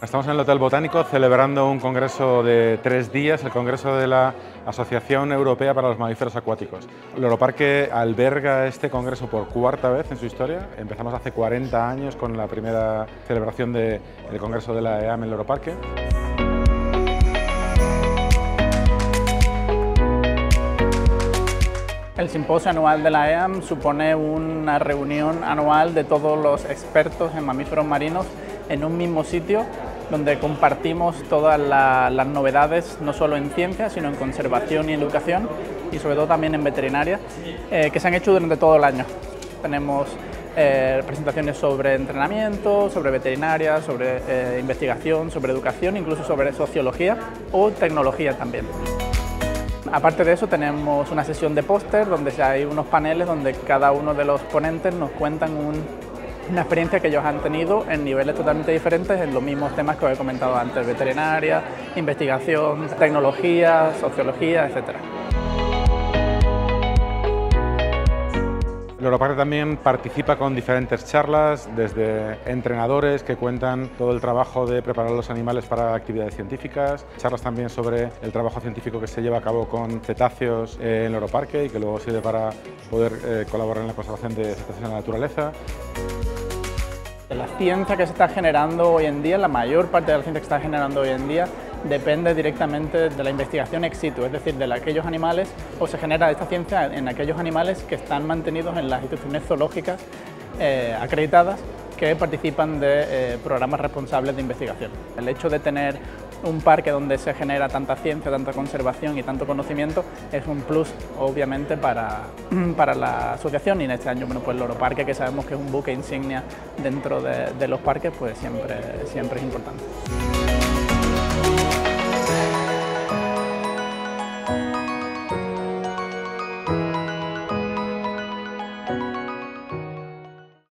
Estamos en el Hotel Botánico celebrando un congreso de 3 días, el congreso de la Asociación Europea para los Mamíferos Acuáticos. Loro Parque alberga este congreso por 4ª vez en su historia. Empezamos hace 40 años con la primera celebración del congreso de la EAAM en Loro Parque. El simposio anual de la EAAM supone una reunión anual de todos los expertos en mamíferos marinos en un mismo sitio, donde compartimos todas las novedades, no solo en ciencia, sino en conservación y educación, y sobre todo también en veterinaria, que se han hecho durante todo el año. Tenemos presentaciones sobre entrenamiento, sobre veterinaria, sobre investigación, sobre educación, incluso sobre sociología o tecnología también. Aparte de eso, tenemos una sesión de póster donde hay unos paneles donde cada uno de los ponentes nos cuentan una experiencia que ellos han tenido en niveles totalmente diferentes en los mismos temas que os he comentado antes: veterinaria, investigación, tecnología, sociología, etc. Loro Parque también participa con diferentes charlas, desde entrenadores que cuentan todo el trabajo de preparar a los animales para actividades científicas, charlas también sobre el trabajo científico que se lleva a cabo con cetáceos en Loro Parque y que luego sirve para poder colaborar en la conservación de cetáceos en la naturaleza. La ciencia que se está generando hoy en día, la mayor parte de la ciencia que se está generando hoy en día, depende directamente de la investigación ex situ, es decir, de aquellos animales, o se genera esta ciencia en aquellos animales que están mantenidos en las instituciones zoológicas acreditadas que participan de programas responsables de investigación. El hecho de tener un parque donde se genera tanta ciencia, tanta conservación y tanto conocimiento es un plus, obviamente, para la asociación, y en este año, bueno, pues Loro Parque, que sabemos que es un buque insignia dentro de los parques, pues siempre es importante.